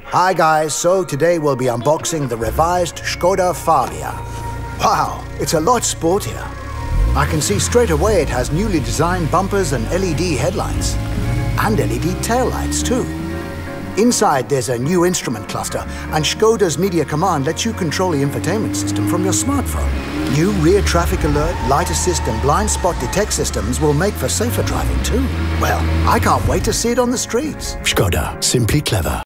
Hi guys, so today we'll be unboxing the revised Skoda Fabia. Wow, it's a lot sportier. I can see straight away it has newly designed bumpers and LED headlights. And LED taillights too. Inside there's a new instrument cluster, and Skoda's Media Command lets you control the infotainment system from your smartphone. New rear traffic alert, light assist and blind spot detect systems will make for safer driving too. Well, I can't wait to see it on the streets. Skoda, simply clever.